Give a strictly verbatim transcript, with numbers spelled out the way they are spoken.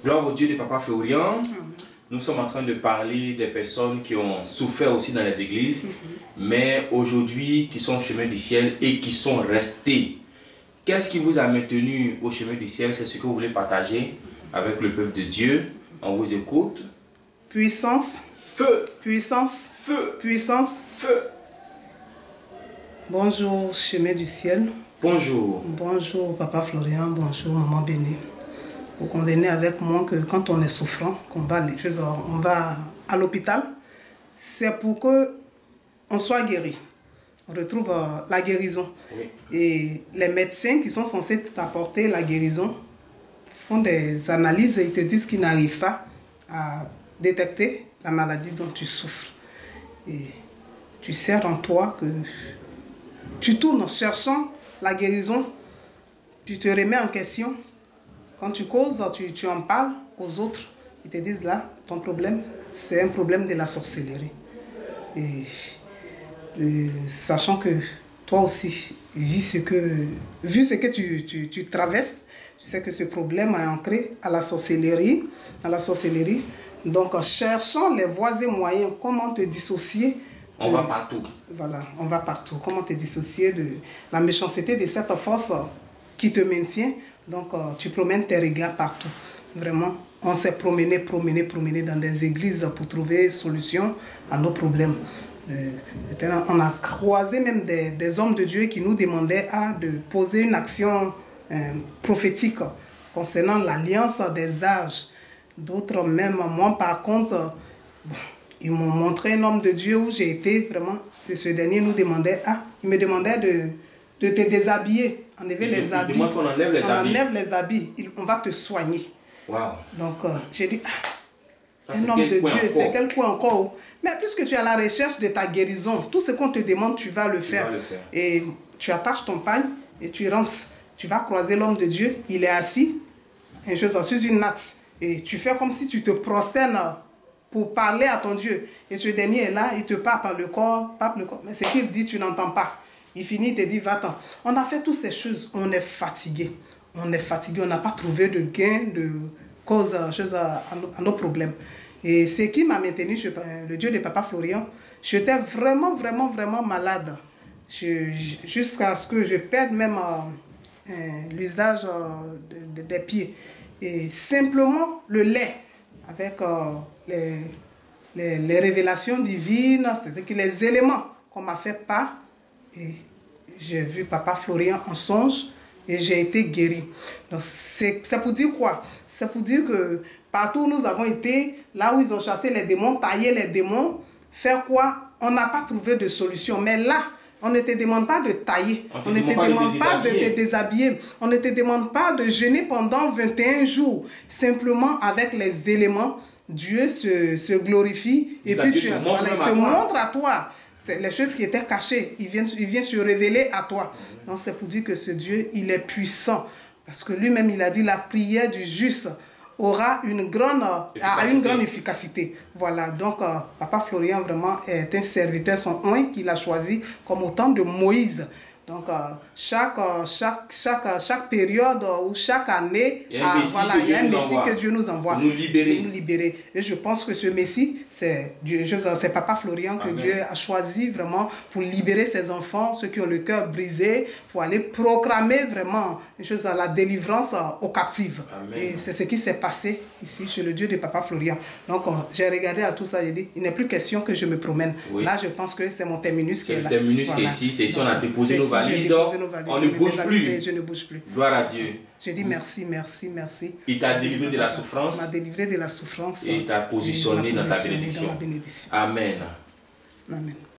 Gloire au Dieu de Papa Florian. Nous sommes en train de parler des personnes qui ont souffert aussi dans les églises, mais aujourd'hui qui sont au chemin du ciel et qui sont restés. Qu'est-ce qui vous a maintenu au chemin du ciel? C'est ce que vous voulez partager avec le peuple de Dieu. On vous écoute. Puissance. Feu. Puissance. Feu. Puissance. Feu. Bonjour, chemin du ciel. Bonjour. Bonjour, Papa Florian. Bonjour, Maman Béné. Vous convenez avec moi que quand on est souffrant, qu'on va, on va à l'hôpital, c'est pour que on soit guéri. On retrouve euh, la guérison. Oui. Et les médecins qui sont censés t'apporter la guérison font des analyses et ils te disent qu'ils n'arrivent pas à détecter la maladie dont tu souffres. Et tu sers en toi que tu tournes en cherchant la guérison, tu te remets en question. Quand tu causes, tu, tu en parles aux autres. Ils te disent là, ton problème, c'est un problème de la sorcellerie. Et, et sachant que toi aussi, vu ce que, vu ce que tu, tu, tu traverses, tu sais que ce problème est ancré à la sorcellerie. À la sorcellerie. Donc, en cherchant les voies et moyens, comment te dissocier. On de, va partout. Voilà, on va partout. Comment te dissocier de la méchanceté de cette force qui te maintient. Donc, euh, tu promènes tes regards partout. Vraiment, on s'est promené, promené, promené dans des églises pour trouver solution à nos problèmes. Euh, on a croisé même des, des hommes de Dieu qui nous demandaient à, de poser une action euh, prophétique concernant l'alliance des âges. D'autres même, moi par contre, bon, ils m'ont montré un homme de Dieu où j'ai été vraiment. Ce dernier nous demandait, ah, il me demandait de, de te déshabiller. Enlever les il habits. On enlève les on habits. enlève les habits. On va te soigner. Wow. Donc, euh, j'ai dit, ah, un homme de Dieu, c'est quel point encore? Mais puisque tu es à la recherche de ta guérison, tout ce qu'on te demande, tu vas le faire. Tu vas le faire. Et tu attaches ton pagne et tu rentres. Tu vas croiser l'homme de Dieu. Il est assis, une chose sur une natte. Et tu fais comme si tu te prosternes pour parler à ton Dieu. Et ce dernier est là, il te parle par le corps, par le corps. Mais ce qu'il dit, tu n'entends pas. Il finit, il te dit, va-t'en. On a fait toutes ces choses, on est fatigué. On est fatigué, on n'a pas trouvé de gain, de cause chose à, à, nos, à nos problèmes. Et ce qui m'a maintenu, je, le Dieu de Papa Florian, j'étais vraiment, vraiment, vraiment malade. Jusqu'à ce que je perde même euh, euh, l'usage euh, de, de, des pieds. Et simplement le lait, avec euh, les, les, les révélations divines, c'est-à-dire que les éléments qu'on m'a fait part, et j'ai vu Papa Florian en songe et j'ai été guéri. Donc c'est pour dire quoi? C'est pour dire que partout où nous avons été, là où ils ont chassé les démons, taillé les démons, faire quoi? On n'a pas trouvé de solution. Mais là, on ne te demande pas de tailler, on ne te demande pas de te déshabiller, on ne te demande pas de jeûner pendant vingt et un jours. Simplement avec les éléments, Dieu se, se glorifie et puis tu, voilà, il se montre à toi. Les choses qui étaient cachées, il vient, il vient se révéler à toi. Donc c'est pour dire que ce Dieu, il est puissant. Parce que lui-même, il a dit la prière du juste aura une grande, a une grande efficacité. Voilà, donc euh, Papa Florian vraiment est un serviteur, son oint qu'il a choisi comme au temps de Moïse. Donc euh, chaque, chaque, chaque, chaque période ou chaque année, il y a un Messie, voilà, il y a un Messie que Dieu nous envoie pour nous libérer. Pour nous libérer. Et je pense que ce Messie, c'est Papa Florian que Amen. Dieu a choisi vraiment pour libérer ses enfants, ceux qui ont le cœur brisé, pour aller proclamer vraiment une chose, la délivrance aux captifs. Amen. Et c'est ce qui s'est passé ici chez le Dieu de Papa Florian. Donc euh, j'ai regardé à tout ça, j'ai dit, il n'est plus question que je me promène. Oui. Là, je pense que c'est mon terminus qui est là. Le terminus voilà. qui est ici, c'est ici, on a déposé nos valises, on ne bouge plus. Je ne bouge plus. Gloire à Dieu. Je dis merci, merci, merci. Il t'a délivré de la souffrance. Il m'a délivré de la souffrance. Et il t'a positionné, positionné dans ta bénédiction. Dans bénédiction. Amen. Amen.